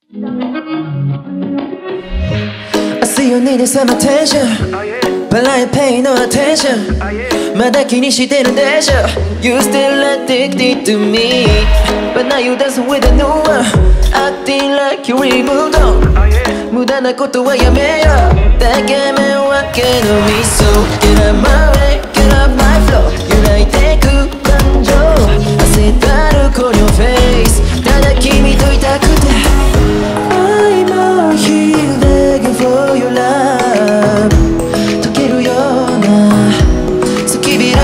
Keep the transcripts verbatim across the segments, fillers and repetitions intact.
I see you needing some attention But I ain't paying no attention まだ気にしてるでしょ You still addicted to me But now you dancing with a new one Acting like you really moved on 無駄なことはやめようだけ目分けのミス So get out my way, get out my flow 揺らいでく感情汗だるこのフェイスただ君といたくて I'm out here begging for your love 溶けるような好きびら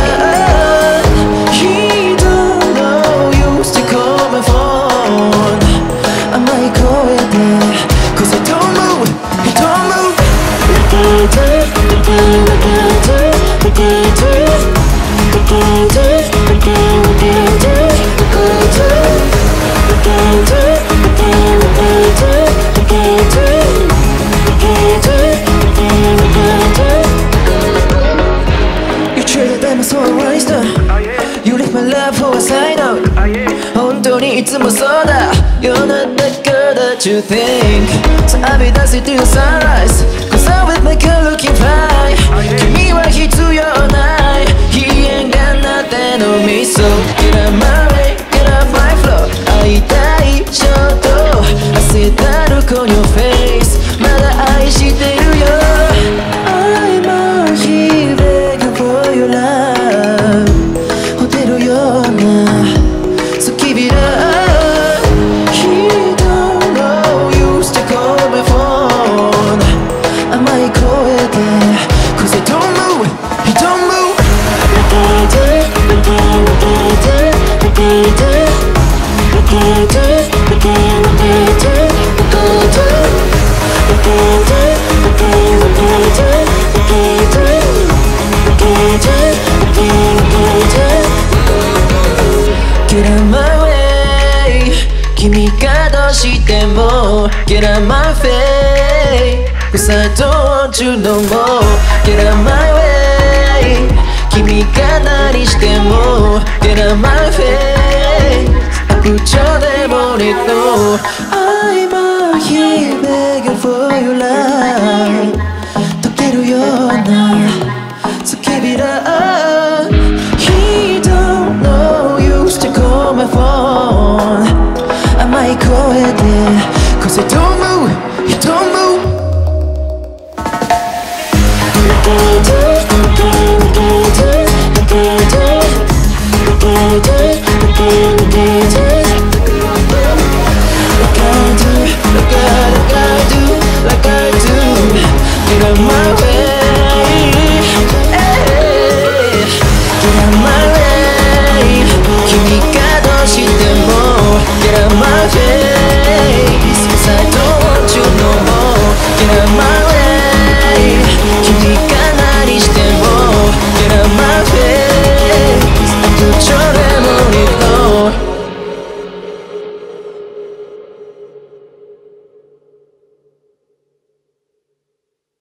He don't know you still call my phone 甘い声で Cause I don't move, you don't move Look at it, look at it, look at it Look at it, look at it Look at it, look at it Look at it, look at it, look at it Look at it, look at it Look at it, look at it You treated them as so wasted You left my love for a side note 本当にいつもそうだ You're not the girl that you think So I'll be dancing to the sunrise Cause I'm with my girl looking fine 君は必要ない He ain't got nothing on me So get out my way, get out my flow 会いたい衝動汗だるこのフェイスまだ愛してるよ I'm out here begging for your love ホテルような好きびら He don't know you still call my phone 甘い声で Cause I don't move, he don't move Look at it, look at it, look at it Look at it, look at it, look at it Look at it, look at it Look at it, look at it Look at it, look at it Look at it, look at it Get out my way 君がどうしても Get out my face Cause I don't want you no more Get out my way 君が何しても Get out my face 悪調でもねと I'm out here begging for your love 溶けるような叫びだ He don't know you still call my phone 甘い声で Cause I don't move, you don't